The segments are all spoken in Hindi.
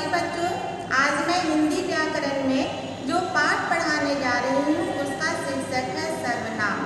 नमस्ते बच्चों, आज मैं हिंदी व्याकरण में जो पाठ पढ़ाने जा रही हूँ उसका शीर्षक है सर्वनाम।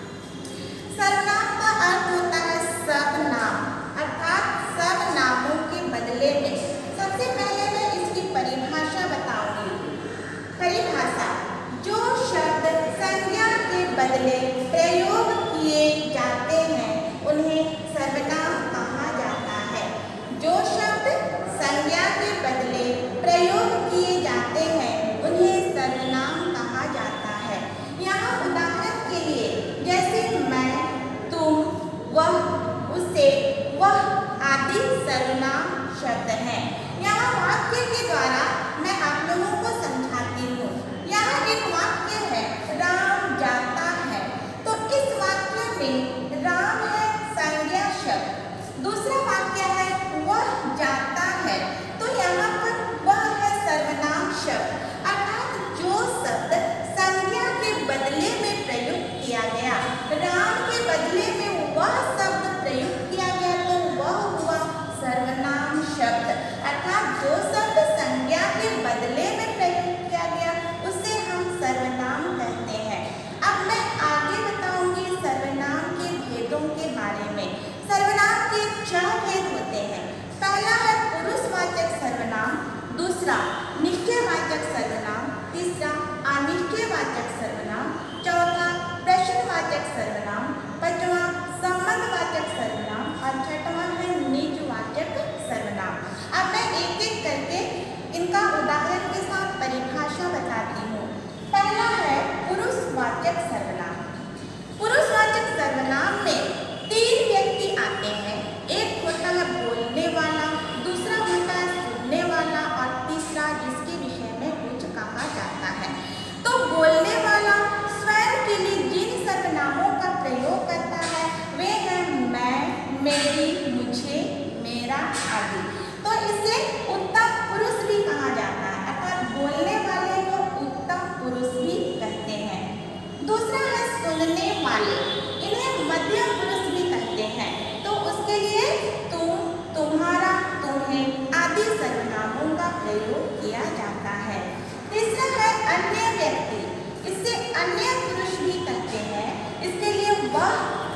सर्वनाम का अर्थ होता है सब नाम, अर्थात सब नामों के बदले में। सबसे पहले मैं इसकी परिभाषा बताऊंगी। परिभाषा: जो शब्द संज्ञा के बदले प्रयोग किए जाते हैं उन्हें सर्वनाम कहा जाता है। जो शब्द संज्ञा के बदले प्रयोग किए जाते हैं उन्हें सर्वनाम कहा जाता है। यहाँ उदाहरण के लिए जैसे मैं, तुम, वह, उसे, वह आदि सर्वनाम शब्द हैं। यहाँ वाक्य के द्वारा मैं आप लोगों को समझाती हूँ। यहाँ एक वाक्य है, राम जाता है, तो इस वाक्य में राम है संज्ञा शब्द। दूसरा वाक्य है वह जाता है, तो यहाँ पर वह है सर्वनाम शब्द, अर्थात जो शब्द संज्ञा के बदले में प्रयुक्त किया गया। राम के बदले में वह शब्द प्रयुक्त किया गया तो वह हुआ सर्वनाम शब्द, अर्थात जो शब्द संज्ञा के बदले में प्रयुक्त किया गया उसे हम सर्वनाम कहते हैं। अब मैं आगे बताऊंगी सर्वनाम के भेदों के बारे में। सर्वनाम के 4 भेद होते हैं। पहला है पुरुषवाचक सर्वनाम, दूसरा निश्चयवाचक सर्वनाम, तीसरा अनिश्चयवाचक सर्वनाम, चौथा प्रश्नवाचक सर्वनाम, पांचवा संबंधवाचक सर्वनाम और छठवां है निजवाचक सर्वनाम। अब मैं एक एक करके इनका उदाहरण के साथ परिभाषा बताती हूँ। पहला है पुरुषवाचक सर्वनाम। पुरुषवाचक सर्वनाम में 3 व्यक्ति आते हैं। एक होता है बोलने वाला, दूसरा होता है सुनने वाला और तीसरा जिसके विषय में कुछ कहा जाता है। तो बोलने वाला स्वयं के लिए जिन सर्वनामों का प्रयोग करता है वे हैं मैं, मेरी, मुझे, मेरा आदि। तो इसे उत्तम पुरुष भी कहा जाता है, अर्थात बोलने वाले को उत्तम पुरुष भी कहते हैं। दूसरा है सुनने वाले, इन्हें मध्यम पुरुष भी कहते हैं। तो उसके लिए तुम, तुम्हारा, तुम्हें आदि सर्वनामों का प्रयोग किया जाता है। तीसरा है अन्य व्यक्ति, इससे अन्य पुरुष भी कहते हैं। इसके लिए वह,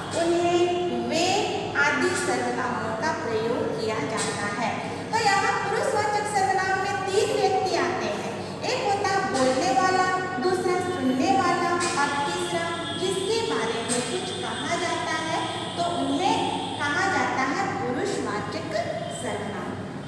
उन्हें, वे आदि सर्वनामों का प्रयोग किया जाता है। तो यहाँ पुरुषवाचक सर्वनाम में 3 व्यक्ति आते हैं। एक होता है बोलने वाला, दूसरा सुनने वाला और तीसरा जिसके बारे में कुछ कहा जाता है तो उन्हें कहा जाता है पुरुषवाचक सर्वनाम।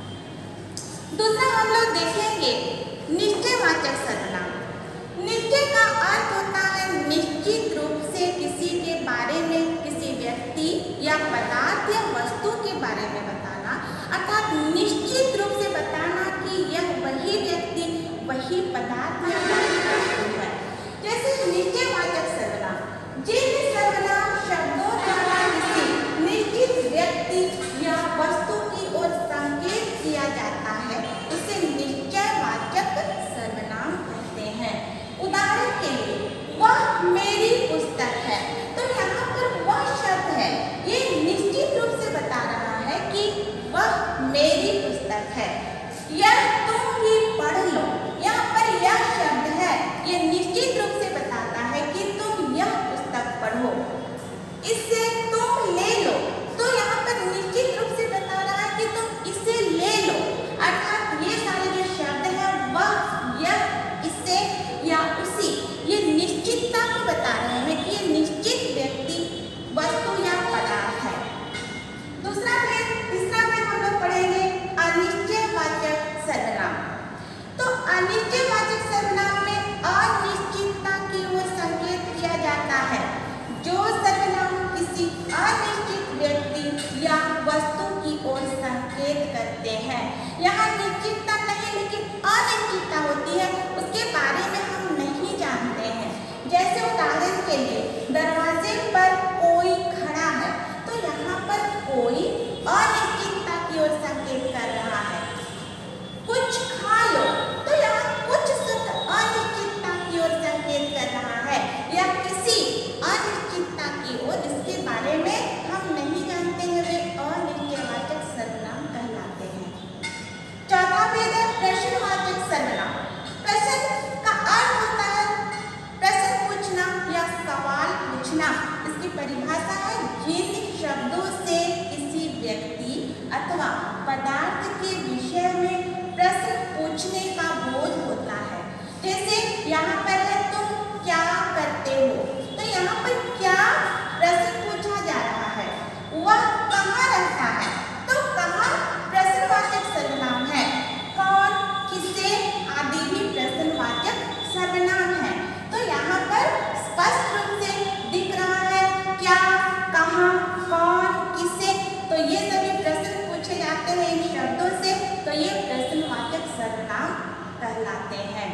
दूसरा हम लोग देखेंगे निश्चयवाचक सर्वनाम। निश्चय का अर्थ होता है निश्चित रूप से किसी के बारे में, किसी व्यक्ति या पदार्थ या वस्तु के बारे में बताना, अर्थात निश्चित रूप से बताना कि यह वही व्यक्ति, वही पदार्थ या वस्तु है। जैसे निश्चयवाचक सर्वनाम, जिन सर्वनाम शब्दों द्वारा किसी निश्चित व्यक्ति या वस्तु की ओर संकेत किया जाता है उसे निश्चयवाचक सर्वनाम कहते हैं। उदाहरण के लिए वह मेरी पुस्तक है, तो यहाँ पर वह शब्द है, ये निश्चित रूप से बता रहा है कि वह मेरी पुस्तक है। यह तुम भी पढ़ लो, यहाँ पर यह शब्द है, ये निश्चित रूप से बताता है कि तुम यह पुस्तक पढ़ो। इससे तुम ले लो, तो यहाँ पर निश्चित रूप से बता रहा है कि तुम इसे ले लो, अर्थात ये सारे जो शब्द हैं वह, यह, इससे या उसी, ये निश्चितता को बता रहे हैं कि ये निश्चित व्यक्ति, वस्तु या पदार्थ है। तीसरा भेद हम लोग पढ़ेंगे अनिश्चयवाचक सर्वनाम। तो अनिश्चयवाचक सर्वनाम में अनिश्चितता की ओर संकेत किया जाता है। जो सर्वनाम किसी अनिश्चित व्यक्ति या वस्तु की ओर संकेत करते हैं। यहाँ निश्चितता नहीं लेकिन अनिश्चितता होती है, उसके बारे में हम नहीं जानते हैं। जैसे उदाहरण के लिए दरवाजे पर कोई खड़ा है, तो यहाँ पर कोई अनिश्चितता की ओर संकेत कर रहा है। कुछ खा लो, तो यहाँ कुछ शब्द अनिश्चितता की ओर संकेत कर रहा है या किसी अनिश्चितता की ओर, इसके बारे में हम नहीं जानते हैं, वे अनिश्चयवाचक सर्वनाम कहलाते हैं। अथवा पदार्थ के विषय में प्रश्न पूछने का बोध होता है। जैसे यहाँ पर है तुम क्या करते हो, तो यहाँ पर क्या प्रश्न पूछा जा रहा है। वह कहाँ रहता है, तो कहाँ प्रश्नवाचक सर्वनाम है। कौन, किसे आदि भी प्रश्नवाचक सर्वनाम है। तो यहाँ पर स्पष्ट रूप से दिख रहा है क्या, कहाँ, कौन, किसे, तो ये सभी प्रश्न पूछे जाते हैं इन शब्दों से, तो ये प्रश्नवाचक सर्वनाम कहलाते हैं।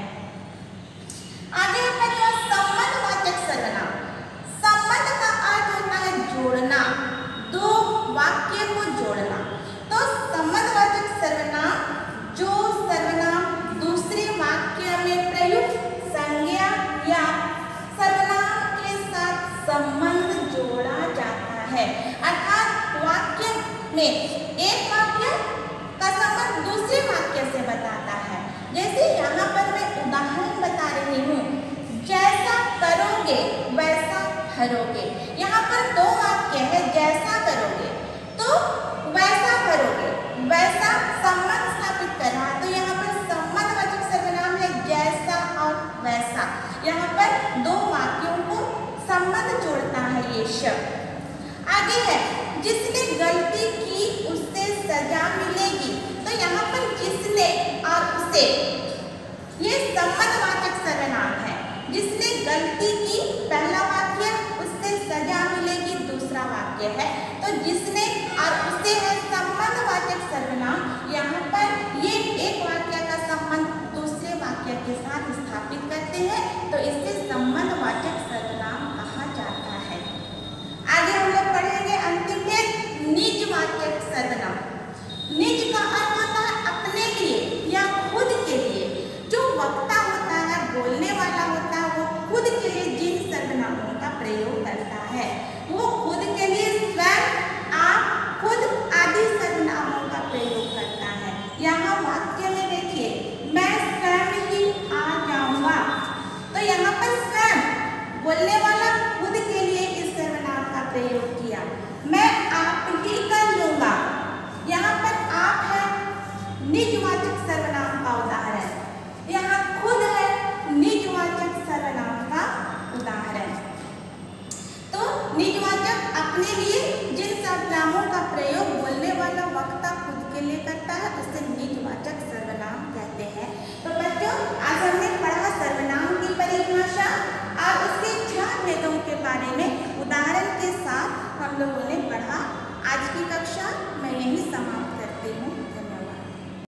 आगे है जो संबंधवाचक सर्वनाम। संबंध का अर्थ होता है जोड़ना, दो वाक्य को जोड़ना। तो संबंधवाचक सर्वनाम जो सर्वनाम दूसरे वाक्य में प्रयुक्त संज्ञा या सर्वनाम के साथ संबंध जोड़ा जाता है। अर्थात वाक्य में एक वाक्य का संबंध दूसरे वाक्य से बताता है। जैसे यहाँ पर मैं उदाहरण बता रही हूँ, जैसा करोगे वैसा भरोगे। यहाँ पर दो वाक्य है, जैसा करोगे तो वैसा भरोगे, वैसा संबंध स्थापित कर रहा है। तो यहाँ पर संबंधवाचक सर्वनाम है जैसा और वैसा। यहाँ पर दो वाक्यों को संबंध जोड़ता है ये शब्द। आगे है जिसने गलती की उससे सजा मिलेगी। तो यहाँ पर जिसने और उसे ये संबंधवाचक सर्वनाम है। जिसने गलती की पहला वाक्य, उससे सजा मिलेगी दूसरा वाक्य है। तो जिसने और उसे है संबंधवाचक सर्वनाम। यहाँ पर ये एक वाक्य का संबंध दूसरे वाक्य के साथ स्थापित करते हैं, तो इससे संबंधवाचक सर्वनाम कहा जाता है। आगे हम लोग पढ़ेंगे अंतिम में निजवाचक सर्वनाम। निज का अर्थ होता है अपने लिए या खुद के लिए। जो वक्ता होता है, बोलने वाला होता है, वो खुद के लिए जिन सर्वनामों का प्रयोग करता है, वो खुद के लिए स्वयं, आप, खुद आदि सर्वनामों का प्रयोग करता है। यहाँ वाक्य में देखिए, मैं स्वयं ही आ जाऊंगा। तो यहाँ पर स्वयं बोलने वाला खुद के लिए इस सर्वनाम का प्रयोग किया। मैं आप ही कर लूंगा, यहाँ पर आप है निजवाचक